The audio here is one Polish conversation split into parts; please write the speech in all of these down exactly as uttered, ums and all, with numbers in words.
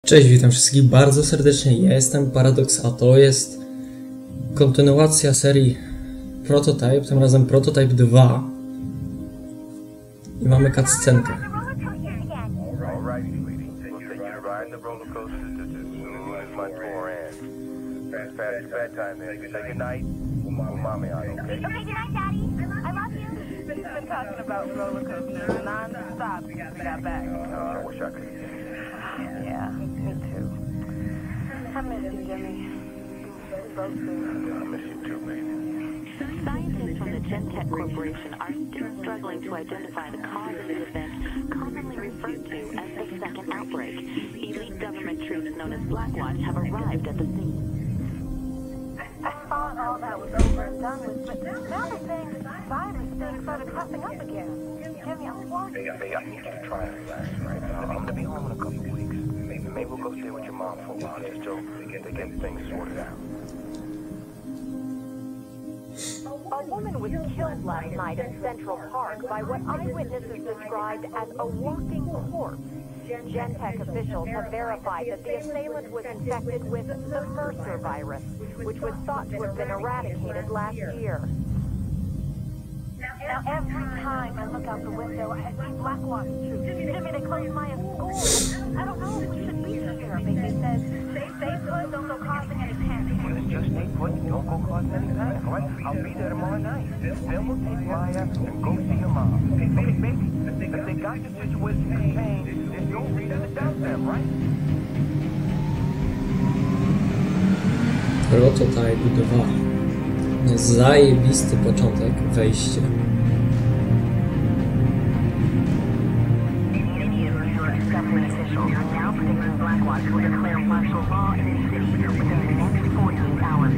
Cześć, witam wszystkich bardzo serdecznie, ja jestem Paradox, a to jest kontynuacja serii Prototype, tym razem Prototype dwa i mamy cutscenkę. Yeah, me too. I miss you, Jimmy. Both do. I miss you too, baby. Scientists from the Gentech Corporation are still struggling to identify the cause of the event commonly referred to as the second outbreak. Elite government troops known as Blackwatch have arrived at the scene. I thought all that was over and done with, but now they're saying this virus thing started cropping up again. Jimmy, I'm worried. Hey, hey, I need you to try and relax, right? I'm going to be home in a couple of weeks. Maybe, maybe we'll go stay with your mom for a while just to, to, get, to get things sorted out. A woman was killed last night in Central Park by what eyewitnesses described as a walking corpse. Gentech officials have verified that the assailant was infected with the Mercer virus, which was thought to have been eradicated last year. Now, every time I look out the window, I see Blackwatch troops. Jimmy, they closed my school. I don't know if we should be here. They, they said, stay, stay put, don't go causing any panic. Just stay put, don't go causing any panic, all right? I'll be there tomorrow night. Then we'll take Maya and go see your mom. Hey, baby, baby, if they got the situation contained, there's no reason to doubt them, right? Prototype dwa. Zajebisty początek, wejście. Government officials are now predicting Blackwatch will declare martial law in the city within the next forty-eight hours.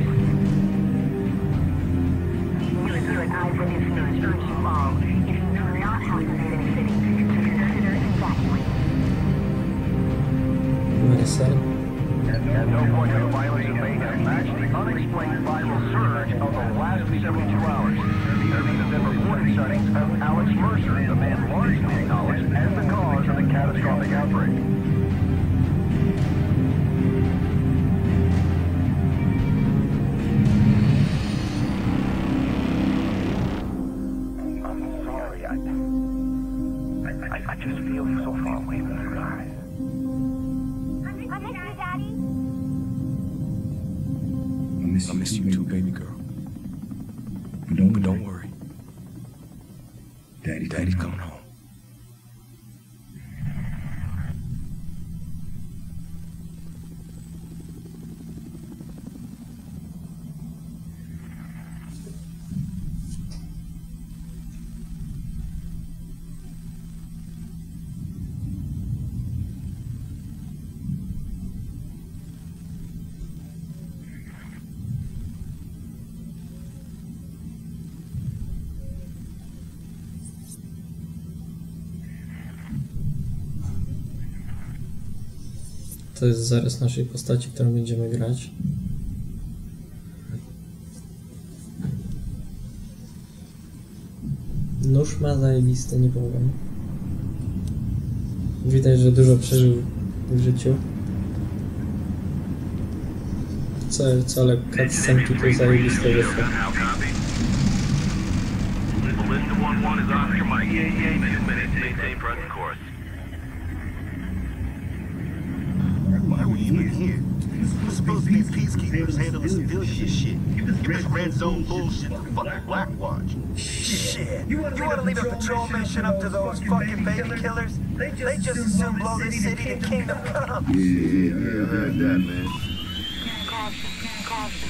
We here at Eyewitness News urge you all, if you do not have to leave the city, to consider evacuating. Mercer. At no point in the violence has made a match the unexplained viral surge of the last seventy-two hours. There have been reported sightings of Alex Mercer, the man largely acknowledged as the cause of the catastrophic outbreak. I'm sorry, I, I, I just feel so far away from you guys. I miss you, Daddy. I miss, I miss you too, baby girl. But don't, but don't worry. Daddy, Daddy's coming home. To jest zarys naszej postaci, którą będziemy grać. Nóż ma zajebisty, nie powiem. Widać, że dużo przeżył w życiu. Co, co ale cutscenki to zajebiste wyszło. Why are we even here? We're supposed to be peacekeepers handling civilian shit. This red zone bullshit for fucking Blackwatch. Shit. You want to leave a patrol mission up to those fucking baby killers? They just as soon blow this city to Kingdom Come. Yeah, yeah, I heard that, man. Caution, caution.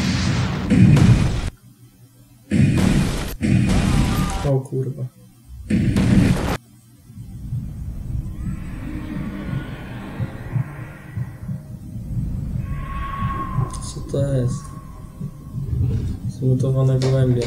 O kurwa. Co to jest? Zmutowane gołębie.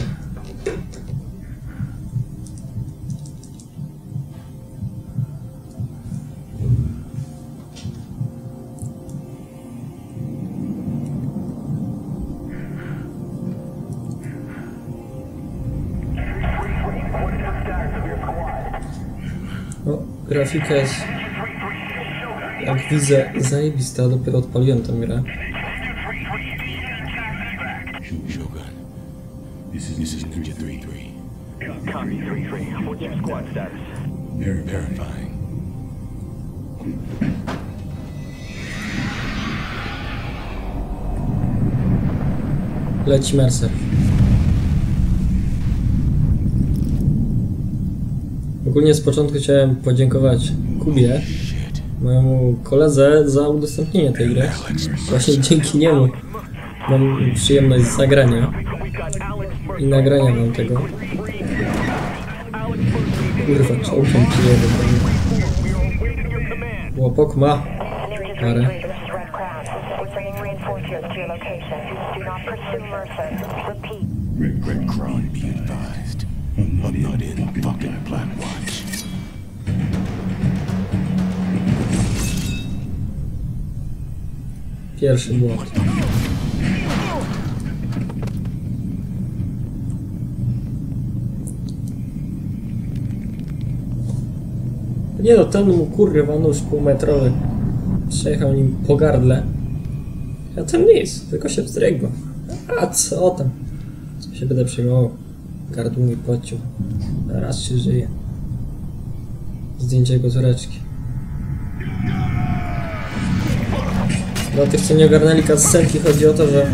O, grafika jest Jak widzę, zajebista, dopiero odpaliłem tę grę. Shogun, this is this is Ninja three three. Copy three three. What's your squad status? Ver- verifying. Leci Mercer. Ogólnie z początku chciałem podziękować Kubie, mojemu koledze, za udostępnienie tej gry. Właśnie dzięki niemu mam przyjemność zagrania i nagrania wam tego. Kurwa, czołgiem przyjedę. Łopok ma parę. Red, Red Crown, be advised. I'm not in fucking Blackwatch. Pierwszy błąd. Nie no, ten mu kurwa nóż półmetrowy przejechał nim po gardle. Ja tam nic, tylko się wzdrygnął. A co tam? Co się będę przejmował? Gardło mi podciął. Raz się żyje. Zdjęcie jego córeczki. Dla tych, co nie ogarnęli cutscenki, chodzi o to, że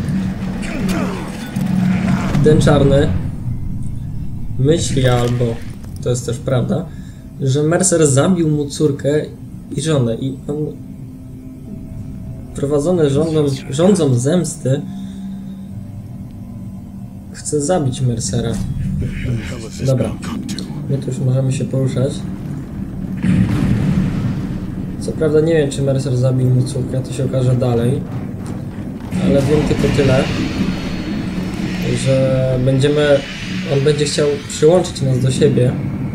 ten czarny myśli, albo to jest też prawda, że Mercer zabił mu córkę i żonę i on prowadzony rządom, rządzą zemsty chce zabić Mercera. Dobra, my tu już możemy się poruszać. Co prawda nie wiem, czy Mercer zabił mu córkę, to się okaże dalej. Ale wiem tylko tyle, że będziemy... on będzie chciał przyłączyć nas do siebie.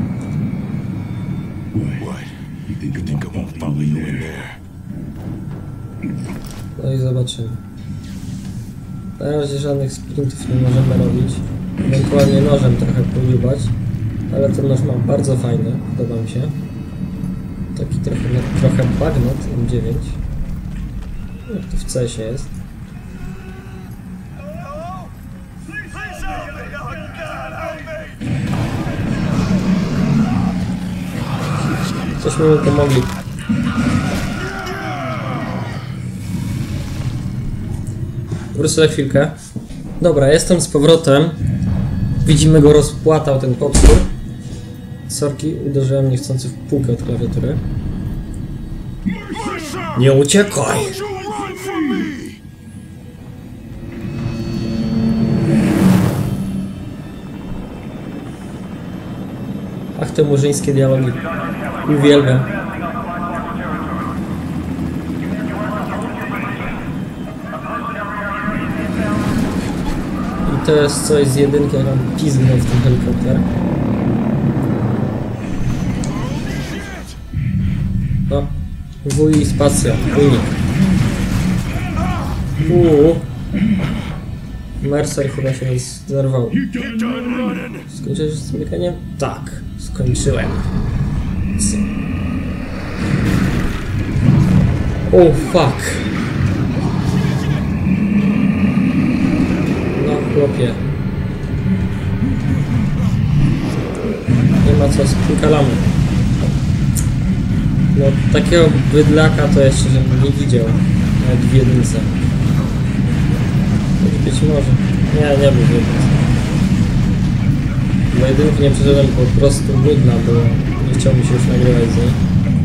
No i zobaczymy. Na razie żadnych sprintów nie możemy robić. Ewentualnie nożem trochę pojubać. Ale ten noż mam bardzo fajny, podoba mi się. Taki trochę, trochę bagnet M dziewięć. Jak to w C S ie jest. Cośmy mu pomogli. Wrócę za chwilkę. Dobra, jestem z powrotem. Widzimy, go rozpłatał ten popsur. Sorki, uderzyłem niechcący w półkę od klawiatury. Nie uciekaj! Ach, te murzyńskie dialogi. Uwielbiam. I to jest coś z jedynki, jak on pizgnął w ten helikopter. No, wuj i spacja, unik. Uuu. Mercer chyba się zerwał. Skończyłeś z tym bieganiem? Tak, skończyłem. Co? Oh fuck. No chłopie. Nie ma co, spinkalamy. No takiego bydlaka to jeszcze żebym nie widział. Nawet w jedynce. Być może. Nie, nie był w jedynce. Bo jedynki nie przeszedłem, po prostu nudna, bo nie chciał mi się już nagrywać z niej.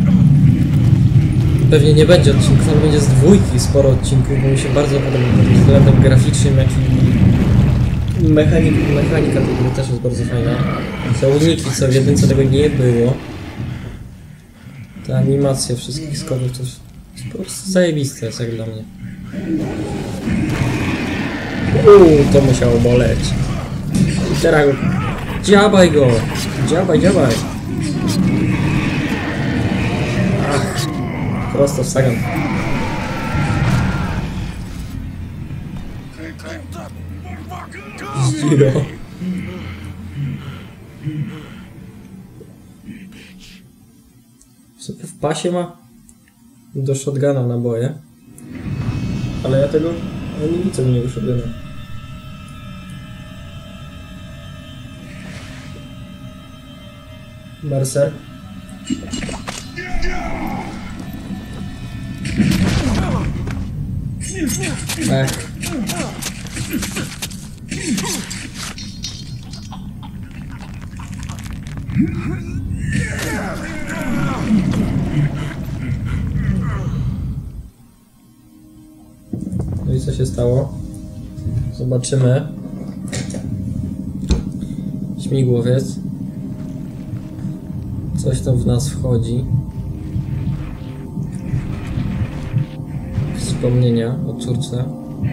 Pewnie nie będzie odcinków, ale będzie z dwójki sporo odcinków, bo mi się bardzo podoba pod względem graficznym, jak i mechanik, mechanika tej gry też jest bardzo fajna. Te uniki, co w jedynce tego nie było. Te animacje wszystkich skoków to jest po prostu zajebiste jest jak dla mnie. Uuu, to musiało boleć. I teraz go... Dziabaj go! Dziabaj, dziabaj! Ach, prosto w sagan. Zdziro. Sobie w pasie ma? do shotguna naboje. Ale ja tego ja nie widzę u niego shotguna. Berser. Tak. No i co się stało? Zobaczymy. Śmigłowiec. Coś tam w nas wchodzi. Wspomnienia o córce.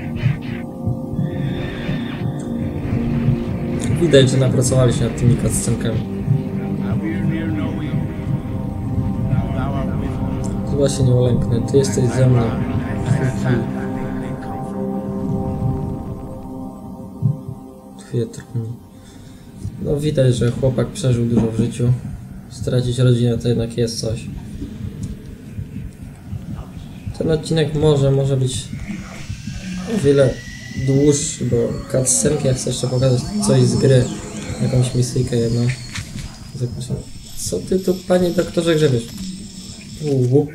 Widać, że napracowali się nad tymi cutscenkami. Chyba się nie ulęknę. Ty jesteś ze mną. Twietr. No widać, że chłopak przeżył dużo w życiu. Stracić rodzinę to jednak jest coś. Ten odcinek może, może być o wiele dłuższy, bo cutscenki, jak chcę jeszcze pokazać coś z gry, jakąś misyjkę jedną. Zapraszam. Co ty tu, panie doktorze, grzebiesz? Uuu.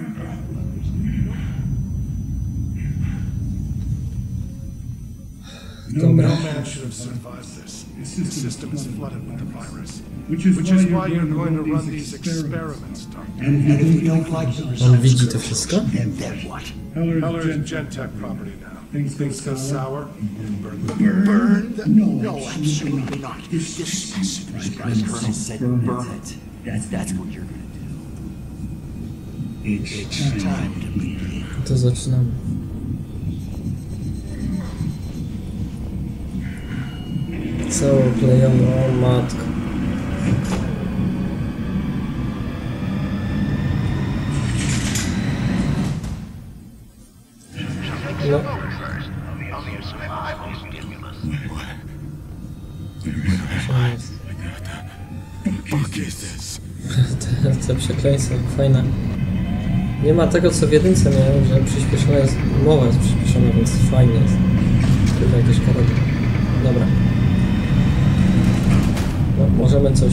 Dobra. The system is flooded with the virus, which is, which is why you're going to run these experiments, Doctor. And if you don't like the On results, widzi to wszystko? then then what? Heller is Gentech property now. Things go sour, burn the Burn? The, no, absolutely not. This Surprise Colonel said burn it. That's, that's what you're gonna do. It's time to begin. To zaczynamy. Całą klejoną, o matko. No. te, te przekleństwa fajne. Nie ma tego, co w jedynce miałem, że przyspieszona jest, mowa jest przyspieszona, więc fajnie jest. Tylko jakieś karody. Dobra. No, możemy coś...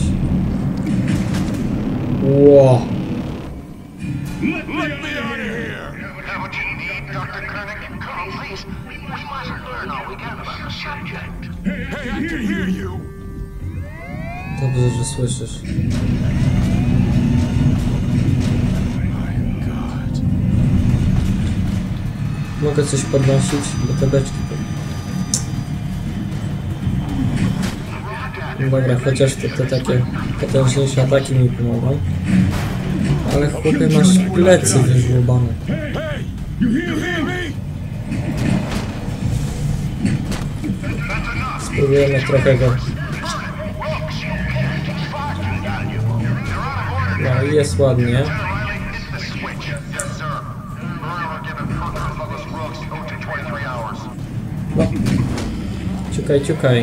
Ło! Let me out of here! You have what you need, Doctor Koenig? Colonel, please. We, we must learn all we can about the subject. Hey, hey, I can hear you! Dobrze, że słyszysz. Mogę coś podnosić, bo te beczki... Dobra, chociaż te, te takie potężniejsze ataki mi pomogą. Ale chłopie, masz plecy wyżłobane. Spróbujemy trochę go... No i jest ładnie. No. Ciukaj, ciukaj.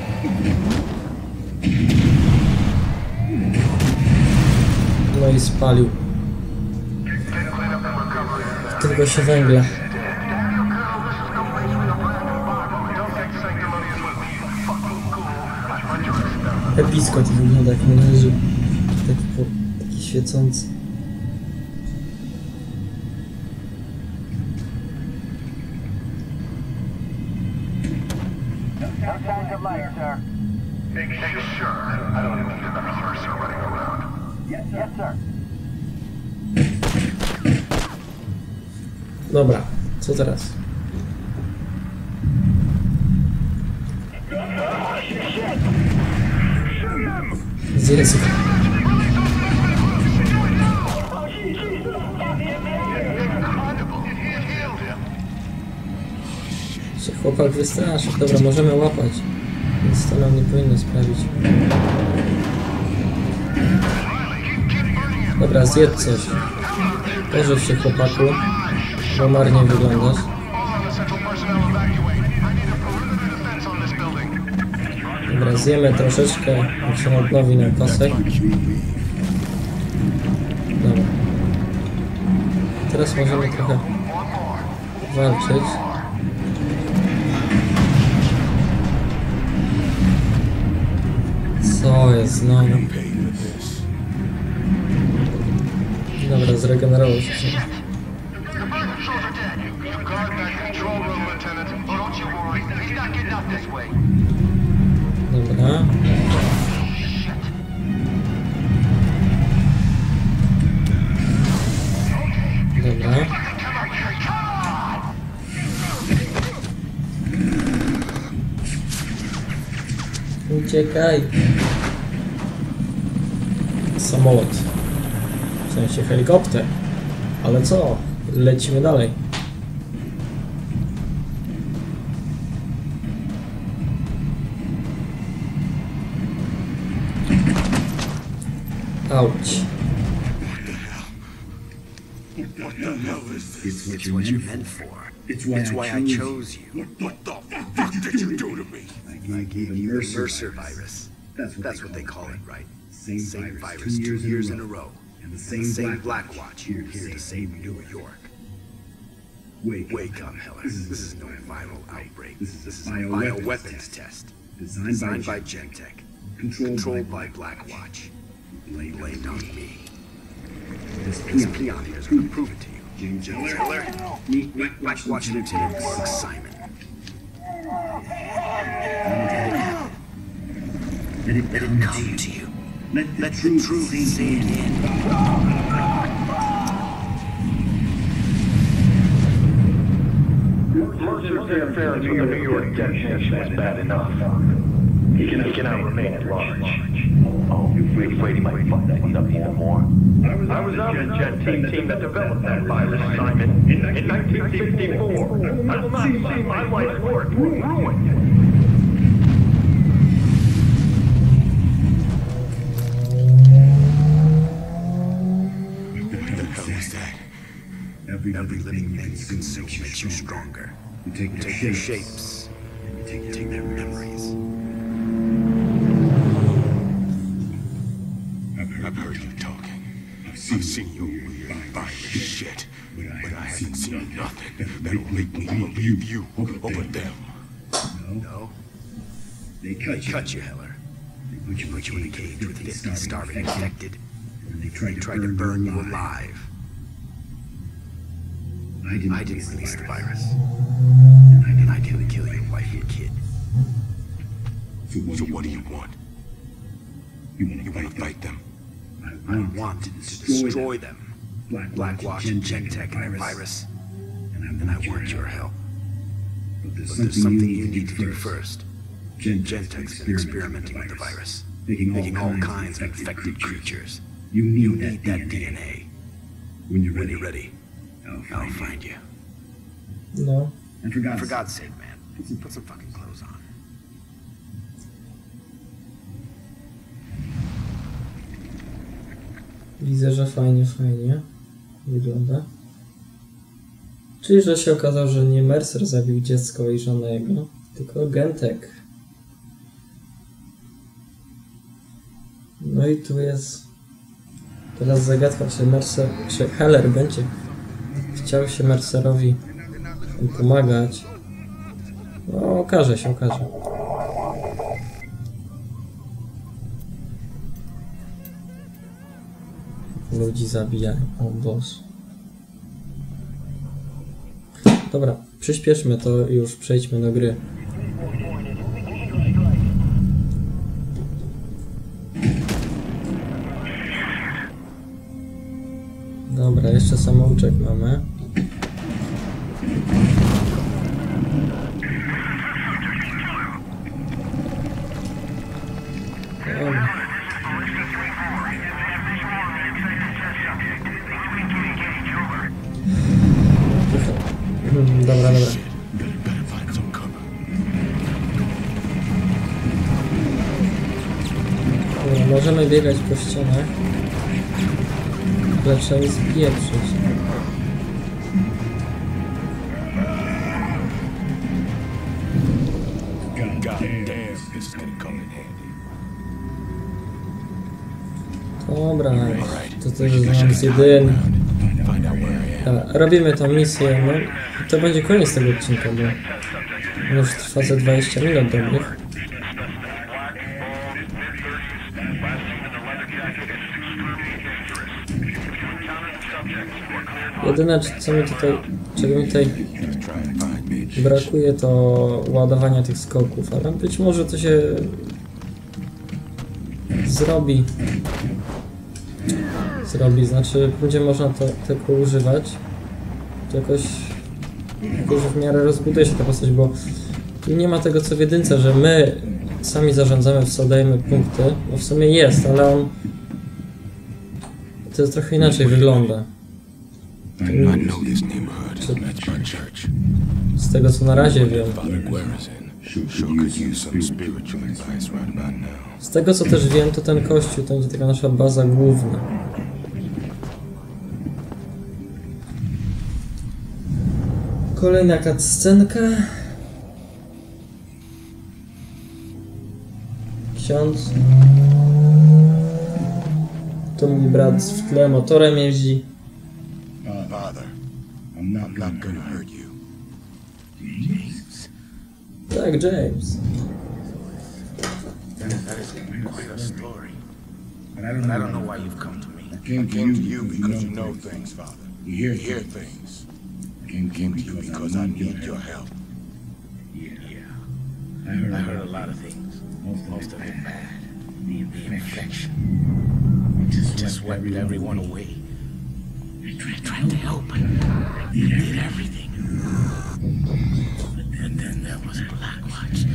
No i spalił. Tylko się węgla. Epicko to wygląda, jak mi należy. Taki, taki świecący. Dobra, co teraz? Zjedz go. Się chłopak wystraszył. Dobra, możemy łapać. Nic to nam nie powinno sprawić. Dobra, zjedz coś. Pożyw się, chłopaku, bo marnie wyglądasz. Dobra, zjemy troszeczkę, jak się odnowi na kosek. Dobra. teraz możemy trochę walczyć. Co jest znowu? Dobra, zregenerował się. Dobra. Dobra. Uciekaj. Samolot. W sensie helikopter. Ale co? Lecimy dalej. Ouch. What the hell is this? It's what, it's what you're meant for. It's why, it's why I, I chose chose you. What, what the fuck did you do to me? I gave you the Mercer virus. That's what, That's they, what they call call it, it, right? Same, Same virus, virus, two years, two years in, in a a row. row. And the And same, the same Black, Black Watch here, here to save New York. Wake, Wake up, Heller. This is no viral outbreak. This is This is a a bioweapons bioweapons test. test. Designed, Designed by by Gentech. Controlled, Controlled by, by Black Watch. Blamed, Blamed on me. This This peon, peon here is going to prove it to you. James James Heller. Heller. Meet Black Watch, watch Lieutenant Mark Simon. Let it Let come, it come to you. Let the Let the truth truth sink sink in. in. Mercer's interference with the New York detonation was bad enough. He cannot, he cannot remain at large. Oh, you're afraid he might fuck things up even more? I was on the Gentech team that developed that virus, Simon, in nineteen sixty-four. I will not see my life's work ruined. What the hell is that? Every, Every living thing you consume makes you stronger. You take You their take their shapes. shapes. You take You take their memories. I've heard you talking. I've seen, I've seen your weird virus shit, but I, but I haven't seen nothing that'll make me believe you over them. No? They They cut you. cut you, Heller. They put you, Put you in a cage with fifty starving infected. and they They tried, tried to burn you alive. I didn't, I didn't release the virus. And I And didn't. I didn't kill your wife and kid. So what, So do, you what do want? you want? You want You to want to fight fight them? them? I I want, wanted to destroy them. Black, Black Watch and Gentech and their virus. And I want your help. But there's But something, there's something you need to do first. Gentech's Gentech's been experimenting with the virus, making all, making all kinds, kinds of of infected creatures. You need, You that, need that D D N N A. A. When you're When ready, you're ready, I'll find, I'll you. find you. No. And for God's, For God's sake, man, put some, put some fucking clothes on. Widzę, że fajnie, fajnie wygląda. Czyli, że się okazało, że nie Mercer zabił dziecko i żonę jego, tylko Gentech. No i tu jest teraz zagadka, czy Mercer, czy Heller będzie chciał się Mercerowi pomagać. No, okaże się, okaże. Ludzi zabijają. O boss. Dobra, przyspieszmy to i już przejdźmy do gry. Dobra, jeszcze samouczek mamy. Dobra. Hmm, Dobra, dobra. Better, better find some cover. Dobra, możemy biegać po ścianach, ale trzeba je spieprzyć. God damn, this is gonna come in handy. Dobra, Alright, to też znam z jedyny. find out where I am. Dobra, robimy tą misję, no i to będzie koniec tego odcinka, bo już trwa za dwadzieścia minut dobrych. Jedyne, co mi tutaj, czego mi tutaj brakuje, to ładowania tych skoków, ale być może to się zrobi. Zrobi, znaczy będzie można to tylko używać. To jakoś, jakoś w miarę rozbuduje się ta postać, bo tu nie ma tego co w jedynce, że my sami zarządzamy, w co dajemy punkty. No w sumie jest, ale on to trochę inaczej wygląda. Z tego co na razie wiem. Z tego co też wiem, to ten kościół to będzie taka nasza baza główna. Kolejna cutscenka. Ksiądz. To mój brat w tle motorem jeździ. Father, I'm not gonna hurt you. Tak, James. That is quite a story. And I don't, I don't know why you've come to me. I came to you because you know things, Father. You hear, hear things. I came, came to you because I need your help. Yeah. yeah. I, heard I heard a lot of things. Most, most of it bad. The, the infection. Just, just swept everyone away. I tried, tried to help. I did everything. But then, then there was Blackwatch.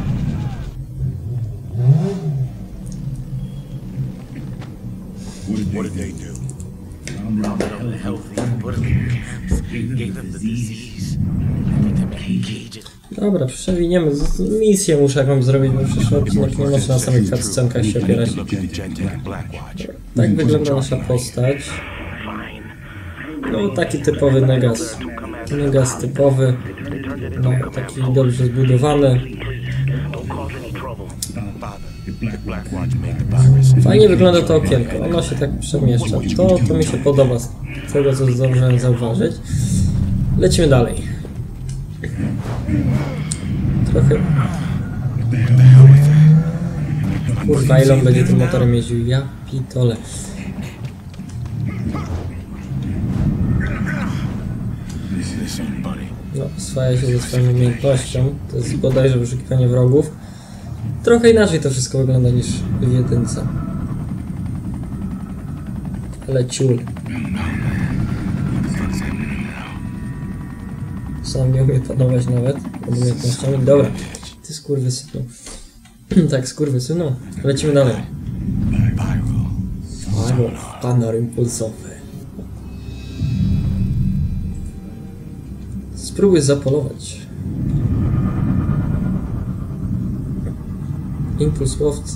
What did they do? Rounded up the healthy, put them in camps, gave them the disease, put them in cages. Dobra, przewiniemy. Misję muszę jakąś zrobić, bo przyszły odcinek nie może na samych cutscenkach się opierać. Tak wygląda nasza postać. No taki typowy Negas. Negas typowy. No, taki dobrze zbudowany. Fajnie wygląda to okienko, ono się tak przemieszcza. To, to mi się podoba z tego, co zdążyłem zauważyć. Lecimy dalej. Trochę... Kurwa, ile on będzie tym motorem jeździł? Ja pitole. No, oswaja się ze swoją umiejętnością. To jest bodajże wyszukiwanie wrogów. Trochę inaczej to wszystko wygląda niż w jedynce. Ale ciul. Sam nie umie panować nawet nad umiejętnościami. Dobra, ty skurwysynu. Tak, skurwysynu. Lecimy dalej. Pyro, panor impulsowy. Spróbuj zapolować. Impuls łowcy.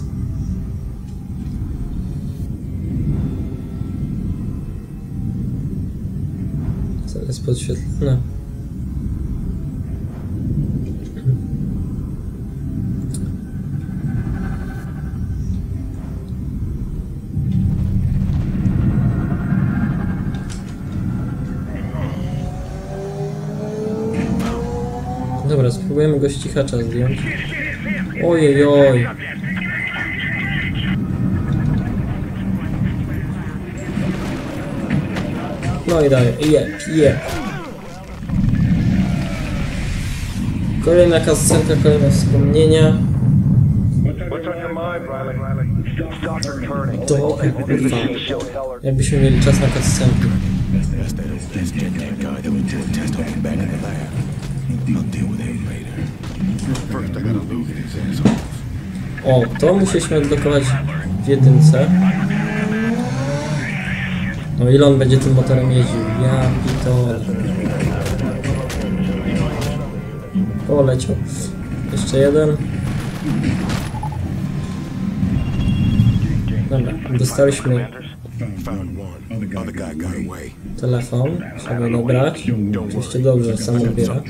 Cel jest podświetlony. Dobra, spróbujemy go z cichacza zdjąć. Ojej, oj. No i dalej, jep, jep. Kolejna cutscenka, kolejne wspomnienia. To kurwa. Jakbyśmy mieli czas na cutscenki. O, to musieliśmy odblokować w jedynce. No ile on będzie tym motorem jeździł? Ja pitole. Poleciał. Jeszcze jeden. Dobra, dostaliśmy telefon. Trzeba nabrać. Oczywiście dobrze, sam odbiera.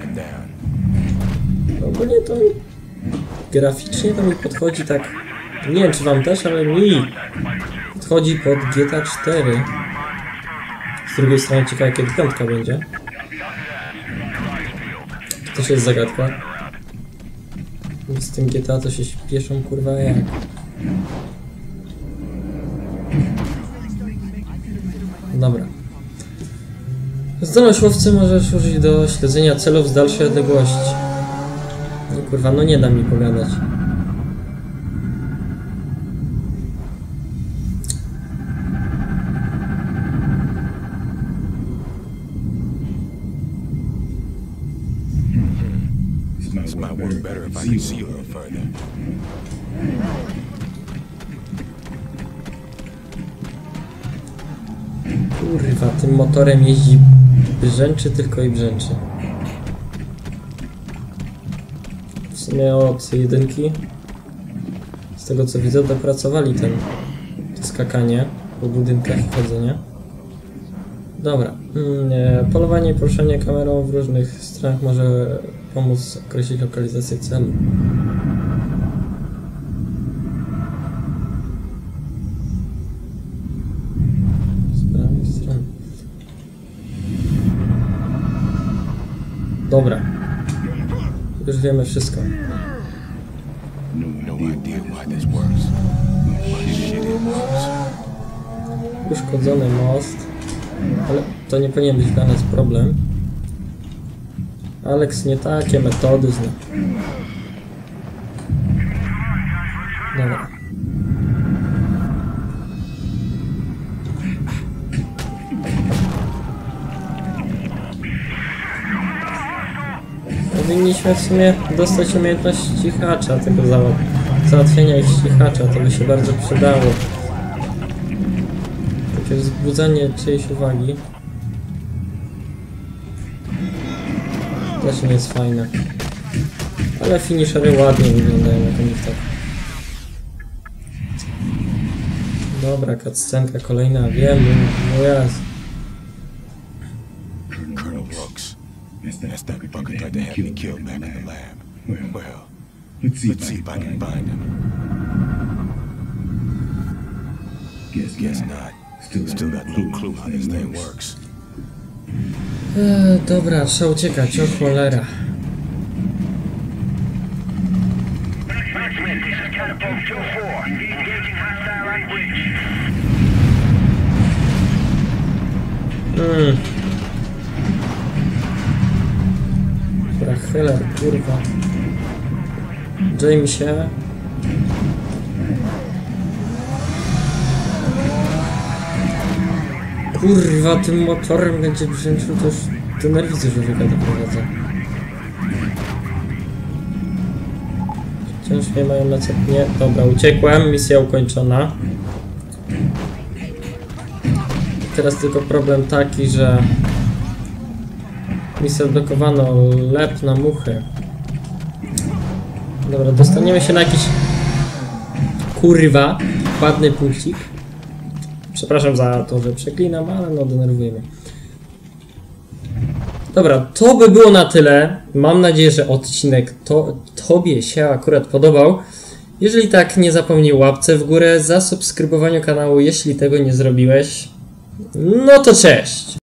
Ogólnie to graficznie to mi podchodzi tak, nie wiem czy wam też, ale mi podchodzi pod G T A cztery. Z drugiej strony ciekawe, kiedy piątka będzie. To też jest zagadka. Z tym G T A to się śpieszą, kurwa, jak. Dobra. Zdolność łowcy możesz użyć do śledzenia celów z dalszej odległości. No kurwa, no nie da mi pogadać. This might work better if I could see you a little further. Kurwa, tym motorem jeździ brzęczy tylko i brzęczy. W sumie od jedynki, z tego co widzę, dopracowali ten to skakanie po budynkach i chodzenie. Dobra. Mm, polowanie i poruszanie kamerą w różnych stronach może pomóc określić lokalizację celu. Dobra. Już wiemy wszystko. Uszkodzony most. Ale to nie powinien być dla nas problem. Alex nie takie metody zna. Dobra. Powinniśmy w sumie dostać umiejętność cichacza, tego załatwienia ich cichacza, to by się bardzo przydało. Takie wzbudzanie czyjejś uwagi. Też nie jest fajne. Ale finishery ładnie wyglądają jak u nich tak. Dobra, cutscenka kolejna, wiem, no jasne. That's that fucker tried to have me killed back in the lab. Well, let's see if I can find him. Guess not. Still got no clue how this thing works. Eee, dobra, trzeba uciekać, o cholera. Hmm. Heller, kurwa. Jamesie. Kurwa, tym motorem będzie brzęczył, to już do nerwicy człowieka doprowadza. Wciąż nie mają na co... Nie, dobra, uciekłem, misja ukończona. Teraz tylko problem taki, że... Misja odblokowano, lep na muchy. Dobra, dostaniemy się na jakiś... Kurwa, ładny punkcik. Przepraszam za to, że przeklinam, ale no denerwuje mnie. Dobra, to by było na tyle. Mam nadzieję, że odcinek to, Tobie się akurat podobał. Jeżeli tak, nie zapomnij łapce w górę, zasubskrybowaniu kanału, jeśli tego nie zrobiłeś. No to cześć!